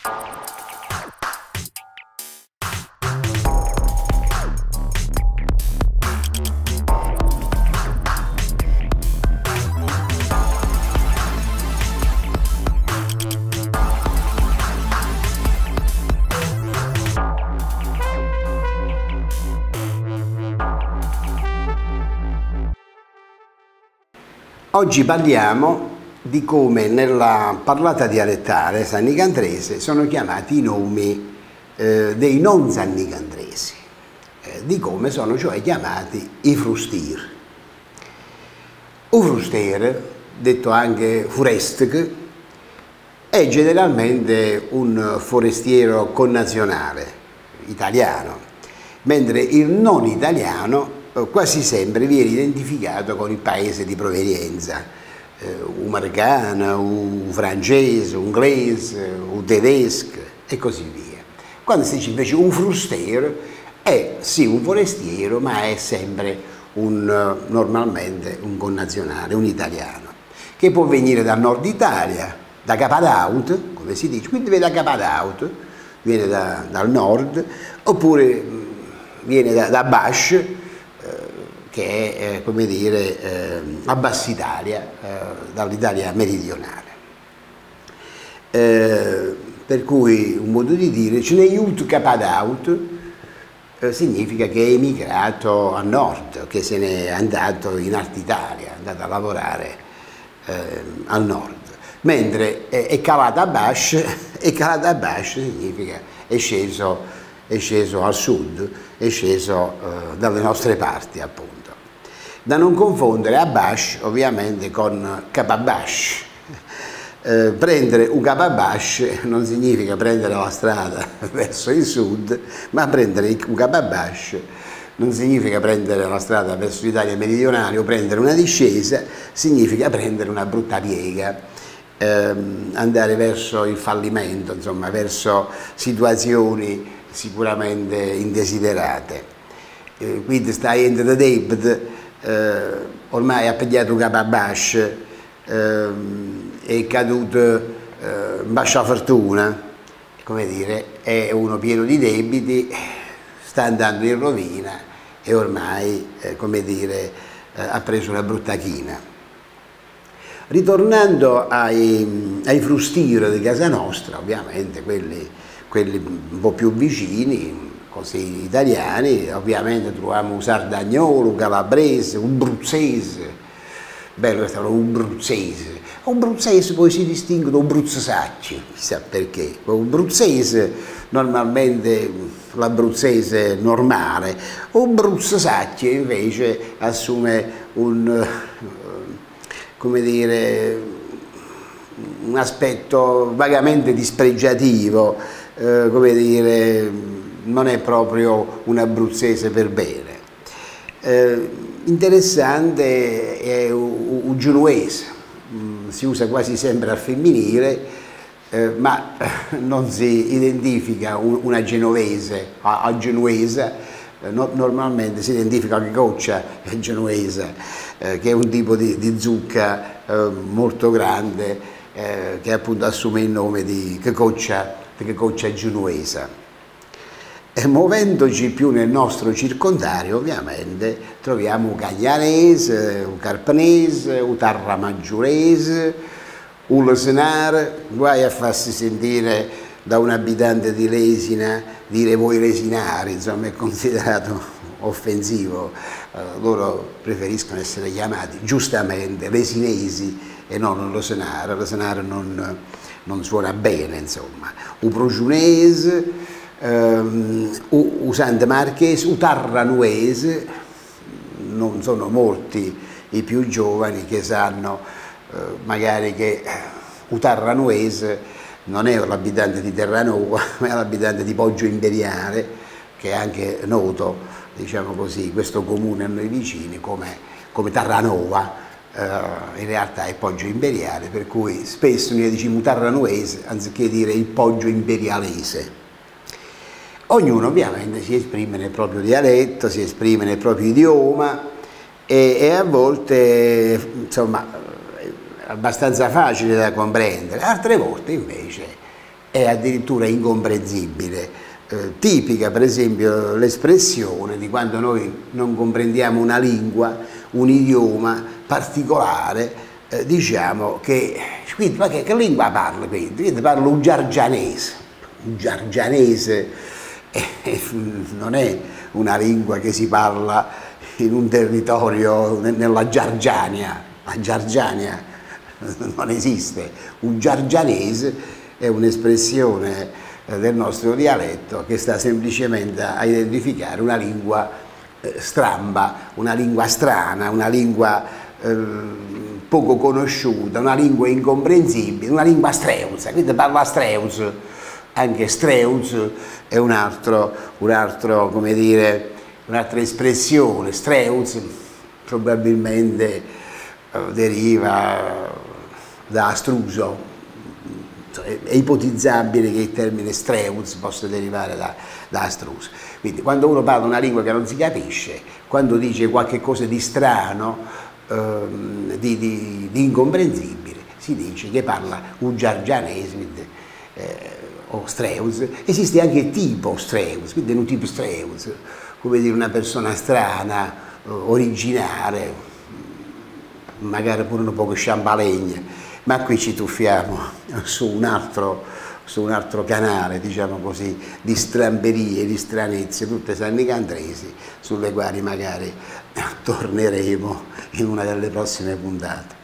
Oggi parliamo di come nella parlata dialettale sannicandrese sono chiamati i nomi dei non sannicandresi, di come sono cioè chiamati i frustier. Un frustier, detto anche furestec, è generalmente un forestiero connazionale italiano, mentre il non italiano quasi sempre viene identificato con il paese di provenienza, un americano, un francese, un inglese, un tedesco e così via. Quando si dice invece un frustier è sì un forestiero, ma è sempre normalmente un connazionale, un italiano, che può venire dal nord Italia, da Capadauto, come si dice, quindi viene da Capadauto, viene dal nord, oppure viene da Basch, che è, come dire, a Bassa Italia, dall'Italia meridionale. Per cui un modo di dire, ce n'è Jut Capadaut, significa che è emigrato a nord, che se n'è andato in Alta Italia, è andato a lavorare al nord. Mentre è calato a Basch, significa è sceso al sud, è sceso dalle nostre parti, appunto. Da non confondere Abash ovviamente con Capabash. Prendere un Capabash non significa prendere la strada verso il sud, ma prendere un Capabash non significa prendere la strada verso l'Italia meridionale o prendere una discesa, significa prendere una brutta piega, andare verso il fallimento, insomma, verso situazioni sicuramente indesiderate. Quindi stai in the debit, ormai ha pigliato un Capabash, è caduto in bascia fortuna, come dire, è uno pieno di debiti, sta andando in rovina e ormai, come dire, ha preso una brutta china. Ritornando ai frustier di casa nostra, ovviamente quelli un po' più vicini, così italiani, ovviamente troviamo un sardagnolo, un calabrese, un bruzzese, bello è stato un bruzzese. Un bruzzese poi si distingue da un bruzzesacci, chissà perché. Un bruzzese, normalmente l'abruzzese normale, un bruzzesacci invece assume come dire, un aspetto vagamente dispregiativo, come dire, non è proprio un abruzzese per bene. Interessante è un genuese, si usa quasi sempre al femminile, ma non si identifica una genovese a genuesa, normalmente si identifica una goccia genuesa, che è un tipo di zucca molto grande, che appunto assume il nome di coccia genuesa. Muovendoci più nel nostro circondario, ovviamente, troviamo un cagliarese, un carpanese, un tarramaggiurese, un lesinare. Guai a farsi sentire da un abitante di Lesina dire voi lesinari, insomma è considerato offensivo. Loro preferiscono essere chiamati giustamente lesinesi e non lesinare. Lesinare non suona bene, insomma. Un progiunese, un santamarchese, un tarranuese. Non sono molti i più giovani che sanno magari che un tarranuese non è l'abitante di Terranova, ma è l'abitante di Poggio Imperiale, che è anche noto, diciamo così, questo comune a noi vicini come Terranova, in realtà è Poggio Imperiale, per cui spesso noi diciamo tarranuese anziché dire il Poggio Imperialese. Ognuno ovviamente si esprime nel proprio dialetto, si esprime nel proprio idioma e a volte, insomma, è abbastanza facile da comprendere, altre volte invece è addirittura incomprensibile. Tipica per esempio l'espressione di quando noi non comprendiamo una lingua, un idioma particolare, diciamo che, quindi, ma che lingua parlo? Quindi parlo un giargianese. Un giargianese non è una lingua che si parla in un territorio, nella Giargiania. La Giargiania non esiste. Un giargianese è un'espressione del nostro dialetto che sta semplicemente a identificare una lingua stramba, una lingua strana, una lingua poco conosciuta, una lingua incomprensibile, una lingua streuza, quindi parla streuz, anche streuz è un altro come dire, un'altra espressione. Streuz probabilmente deriva da astruso. È ipotizzabile che il termine streuz possa derivare da astruso. Quindi quando uno parla una lingua che non si capisce, quando dice qualche cosa di strano, di incomprensibile, si dice che parla un giargianese o streuz. Esiste anche tipo streuz, quindi un tipo streuz, come dire una persona strana, originale, magari pure un poco sciambalegna. Ma qui ci tuffiamo su un altro canale, diciamo così, di stramberie, di stranezze, tutte sannicandresi, sulle quali magari torneremo in una delle prossime puntate.